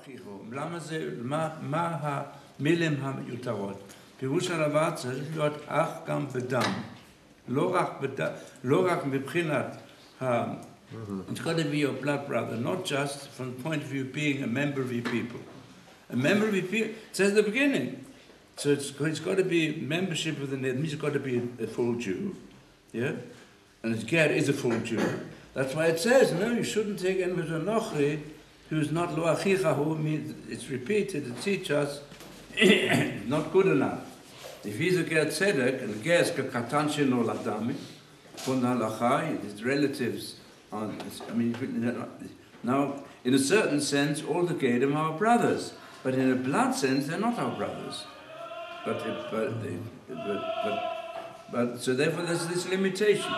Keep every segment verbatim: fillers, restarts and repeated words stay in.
אחיכו. למה זה, מה, מה המילים המיותרות? פירוש הדבר צריך להיות אח גם בדם. לא רק, בד... לא רק מבחינת, uh, it's got to be your blood brother, not just from the point of view of being a member of your people. A member of your people, it says at the beginning. So it's, it's got to be membership of the nation, it means it's got to be a, a full Jew. Yeah? And his Ger is a full Jew. That's why it says, no, you shouldn't take anyone who's a Nochri, who's not Lo Achicha, who means, it's repeated to teach us, not good enough. If he's a Ger Tzedek, and Ger is Katan Sheno Ladami, from Halacha, his relatives are, I mean, now, in a certain sense, all the Gerim are brothers, but in a blood sense, they're not our brothers. But, it, but, they, but, but, but, so therefore there's this limitation.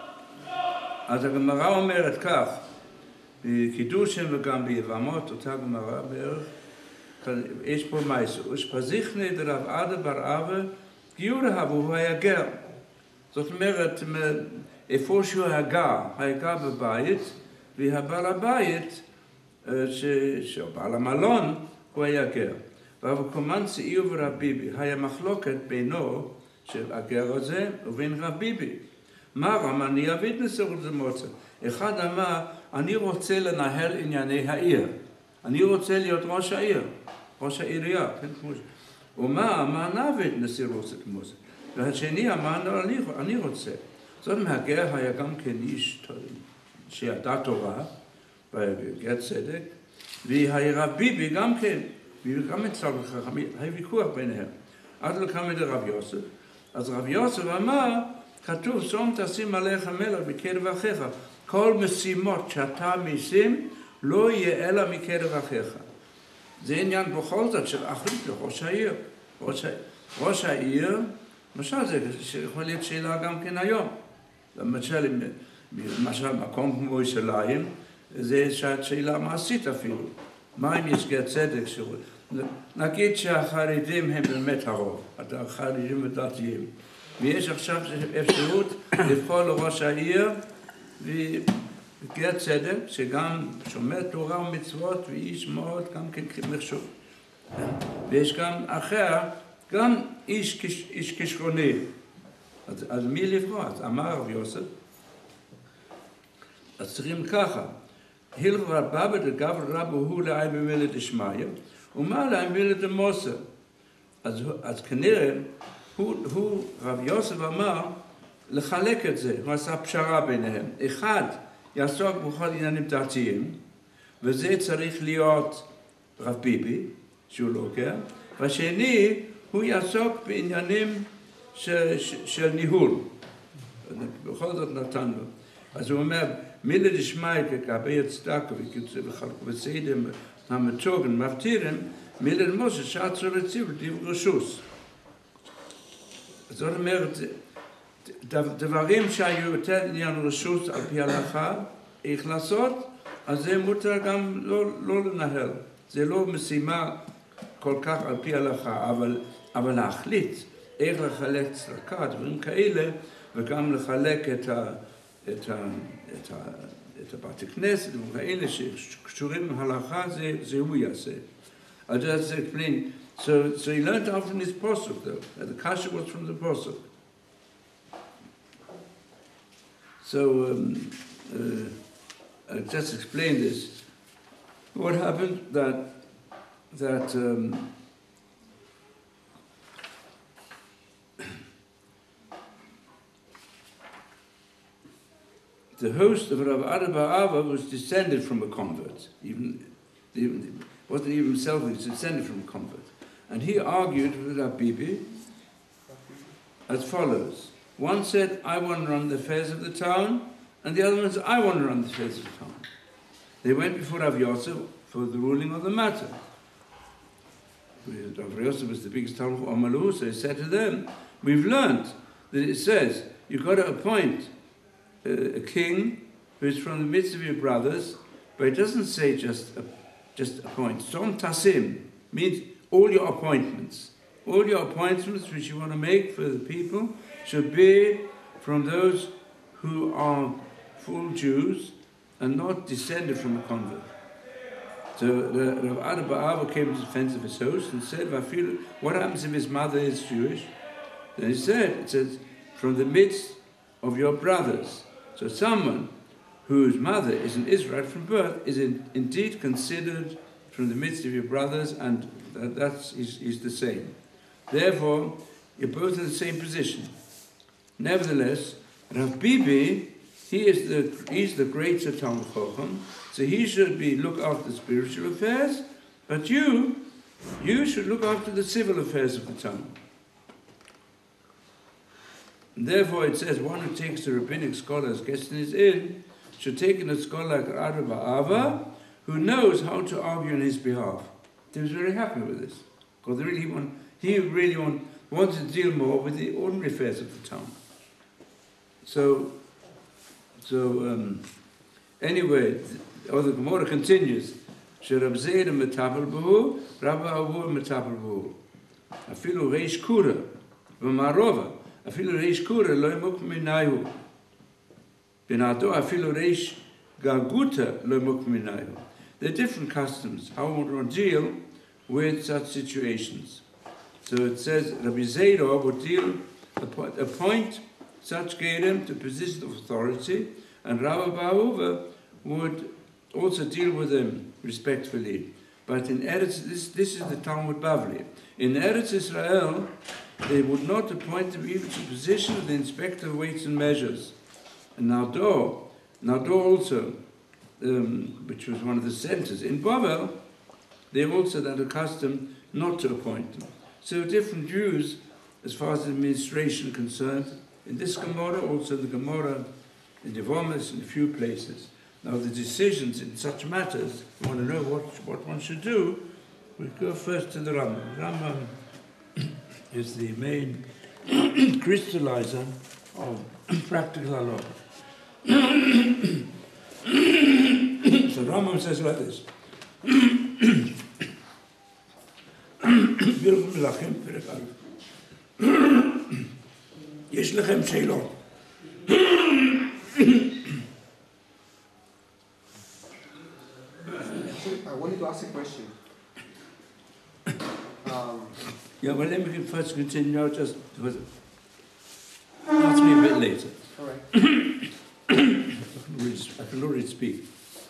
אז הגמרא אומרת כך, בקידושים וגם ביבמות, אותה גמרא בערך, יש פה מייסו, ושפזיכני דרב עדה בר אבה, גיורא והוא היה גר. זאת אומרת, איפה שהוא הגר, הגר בבית, והבעל הבית, שבעל המלון, הוא היה גר. והקומן צעיר ורב ביבי, היה מחלוקת בינו של הגר הזה ובין רב ביבי. מה רם, אני אביד נסירות למוצא. אחד אמר, אני רוצה לנהל ענייני העיר. אני רוצה להיות ראש העיר, ראש העירייה. כן, כמו ש... ומה, מה נאביד נסירות למוצא. והשני אמר, אני, אני רוצה. זאת מהגר היה גם כן איש שידע תורה, בגר צדק, והיה רב ביבי גם כן, וגם אצל חכמים, היה ויכוח ביניהם. עד לקם את רב יוסף. אז רב יוסף אמר, כתוב, שום תשים עליך מלך בקרב אחיך. כל משימות שאתה משים, לא יהיה אלא מקרב אחיך. זה עניין בכל זאת של אחרית לראש העיר. ראש, ראש העיר, למשל זה יכול להיות שאלה גם כן היום. למשל, למשל מקום כמו ירושלים, זה שאלה מעשית אפילו. מה אם יש גר צדק? נגיד שהחרדים הם באמת הרוב, החרדים ודתיים. ויש עכשיו אפשרות לפעול לראש העיר וגר צדק, שגם שומר תורה ומצוות ואיש מאוד גם כן מחשוב. ויש גם אחר, גם איש, איש כישרוני. אז, אז מי לבחור? אז אמר רב יוסף, אז צריכים ככה, הילך רבה בדגב רבו הוא לעי במילת דשמיא, ומה לעי במילת דמוסר. אז, אז כנראה, הוא, הוא, רב יוסף אמר, לחלק את זה, הוא עשה פשרה ביניהם. אחד, יעסוק בכל עניינים דתיים, וזה צריך להיות רב ביבי, שהוא לא גר, והשני, הוא יעסוק בעניינים של, של ניהול. בכל זאת נתן לו. אז הוא אומר, מילה דשמיא כגבי הצדקה וחלקו בסיידם המתוגן מפתירים, מילה דמוסר שעצו רציב לדיב רשוס. זאת אומרת, דברים שהיו יותר עניין רשוס על פי ההלכה, איך לעשות, אז זה מותר גם לא, לא לנהל. זה לא משימה כל כך על פי ההלכה, אבל, אבל להחליט איך לחלק צדקה, דברים כאלה, וגם לחלק את ה... את ה... את ה... את הבתי כנסת, וכאלה שקשורים להלכה, זה, זה הוא יעשה. I'll just explain. So, so he learned out from his posuk, though. The kasha was from the posuk. So, um, uh, I'll just explain this. What happened that, that, um, the host of Rav Ada bar Ava was descended from a convert. Even, even wasn't even himself, he was descended from a convert. And he argued with Rav Bibi as follows. One said, I want to run the affairs of the town, and the other one said, I want to run the affairs of the town. They went before Rav Yosef for the ruling of the matter. Rav Yosef was the biggest town of Amalu, so he said to them, we've learned that it says, you've got to appoint a king who is from the midst of your brothers, but it doesn't say just uh, just appoint. Som tasim means all your appointments. All your appointments which you want to make for the people should be from those who are full Jews and not descended from a convert. So the Rav Ada Ba'ava came to the defense of his host and said, what happens if his mother is Jewish? Then he said, it says, from the midst of your brothers. So someone whose mother is an Israelite from birth is in, indeed considered from the midst of your brothers, and that that's, is, is the same. Therefore, you're both in the same position. Nevertheless, Rav Bibi, he is the he's the greater Talmid Chacham, so he should be look after spiritual affairs, but you, you should look after the civil affairs of the town. And therefore, it says one who takes the rabbinic scholar as guest in his inn should take in a scholar like Rav Ba'ava, who knows how to argue on his behalf. He was very happy with this, because really want, he really want, wanted to deal more with the ordinary affairs of the town. So, so um, anyway, or the Gemara continues. Sherab Zeid metapel b'hu, Rabbi Avur metapel b'hu. Afilu reish kura, v'marova. Afilu reish kura lo yimuk minayu. B'nato afilu reish gaguta lo yimuk minayu. There are different customs, how one would deal with such situations. So it says Rabbi Zedor would deal, appoint, appoint such Gerim to position of authority, and Rabbi Ba'uva would also deal with them respectfully. But in Eretz, this, this is the Talmud Bavli. In Eretz Israel, they would not appoint them even to the position of the inspector of weights and measures. And Nardor, Nardor also, um, which was one of the centers. In Bavel, they also had a custom not to appoint them. So different Jews, as far as the administration concerned, in this Gemara, also the Gemara in Yevomis, in a few places. Now the decisions in such matters, you want to know what, what one should do, we go first to the Rambam. Rambam is the main crystallizer of practical law. So Rambam says like this. יש לכם שאלות. I wanted to ask a question. Um, yeah, well, let me first continue. Just ask me a bit later. All right. I can already, I can already speak.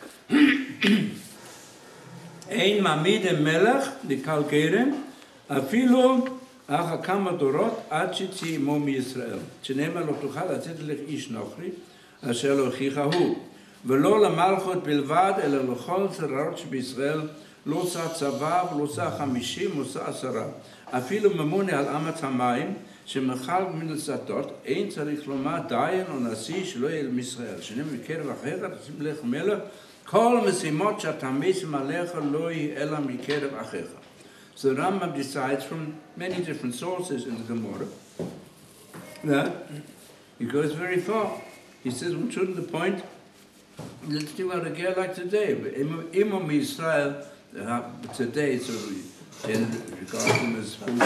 Ein mamid melech likal kerem afilu אך כמה דורות עד שתצא עמו מישראל, שנאמר לא תוכל לצאת לך איש נוכרי, אשר לא הוכיחה הוא, ולא למלכות בלבד, אלא לכל צררות שבישראל, לא עושה צבא ולא עושה חמישים, עושה עשרה. אפילו ממונה על אמת המים, שמחל מן השדות, אין צריך לומר דיין או נשיא שלא יהיה מישראל, שנאמר מקרב אחר, תשים לך מלך, כל משימות שאתה משים עליך לא יהיה אלא מקרב אחיך. So the Rambam decides from many different sources in the Gemara that he goes very far. He says, one shouldn't appoint, let's do out a girl like today. But Imam Israel, uh, today, so we regard him as foolish.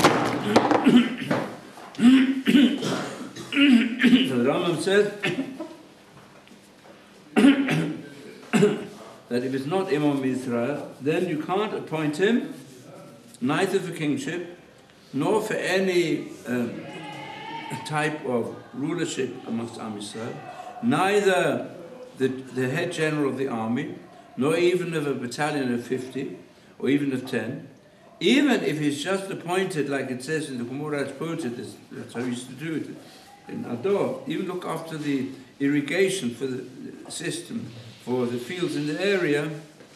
So the Rambam says that if it's not Imam Israel, then you can't appoint him neither for kingship, nor for any um, type of rulership amongst Am Yisrael, neither the, the head general of the army, nor even of a battalion of fifty, or even of ten, even if he's just appointed, like it says in the Gemara it's quoted, that's how he used to do it in Ador, even look after the irrigation for the system, for the fields in the area,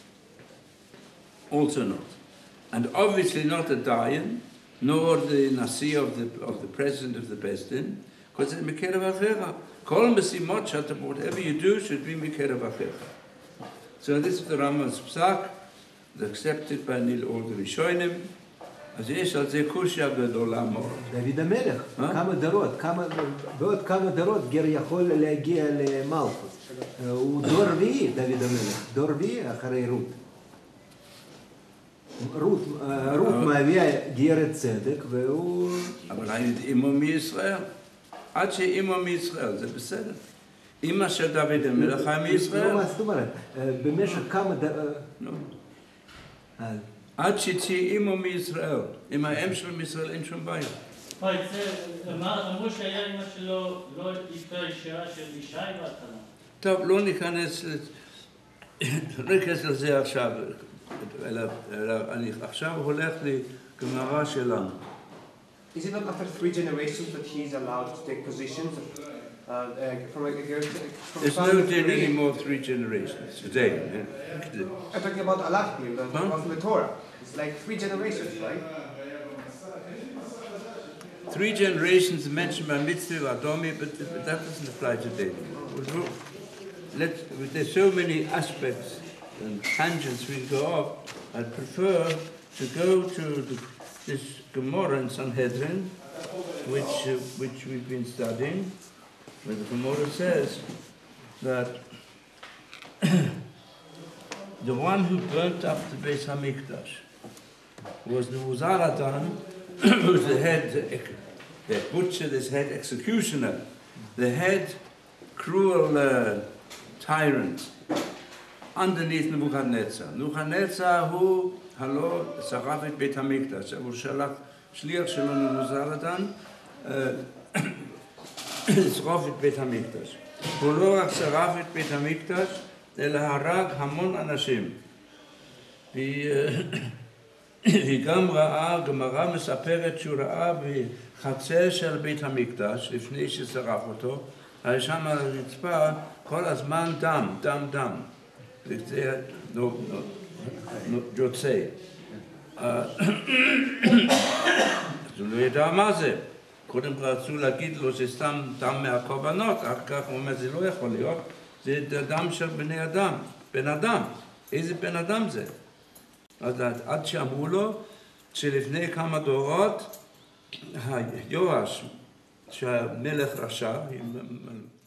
also not. And obviously not a dayan, nor the nasi of the of the president of the Beis Din, because it's mikerav achecha. Kol mesimot shata, whatever you do should be mikerav achecha. So this is the Rambam's psak, accepted by Nil all the Rishonim. אז יש על זה קושיה גדולה מאוד. דוד המלך, כמה דורות, בעוד כמה דורות גר יכול להגיע למלכות. הוא דור רביעי, דוד המלך, דור רביעי אחרי רות. רות, רות מהווה גרת צדק, והוא... אבל אימו מישראל, עד שאימו מישראל, זה בסדר. אמא של דוד המלך היה מישראל. לא, מה זאת אומרת? במשך כמה... אז עד שתהיה אימו מישראל. עם האם שלו מישראל אין שום בעיה. אוי, זה, אמרו שהיה אמא שלו לא איתה אישה של ישי בהתחלה. טוב, לא ניכנס, לא ניכנס לזה עכשיו, אלא, אלא אני עכשיו הולך לגמרא שלנו. Is it not after three generations that he is allowed to take positions uh, uh, from a girl? From There's no din anymore three generations today. I'm talking about Alachim, the, Huh? of the Torah. It's like three generations, right? Three generations mentioned by Mitzvah Adomi, but, but that doesn't apply today. Let's, there's so many aspects and tangents we go off. I'd prefer to go to the, this Gemara in Sanhedrin, which uh, which we've been studying, where the Gemara says that the one who burnt up the Beis Hamikdash was the Uzaradan, who was the head, the butcher, this head executioner, the head cruel uh, tyrant underneath Nebuchadnezzar. Nebuchadnezzar who הלא שרף את בית המקדש, הוא שלח שליח שלו נבוזראדן לשרוף את בית המקדש. הוא לא רק שרף את בית המקדש, אלא הרג המון אנשים. והיא גם ראה, גמרא מספרת שהוא ראה בחצר של בית המקדש, לפני ששרף אותו, היה שם על הרצפה כל הזמן דם, דם, דם. וזה יוצא. אז הוא לא ידע מה זה. קודם רצו להגיד לו שסתם דם מהקורבנות, אחר כך הוא אומר, זה לא יכול להיות, זה דם של בני אדם, בן אדם. איזה בן אדם זה? אז עד שאמרו לו שלפני כמה דורות, יואש, שהמלך רשע,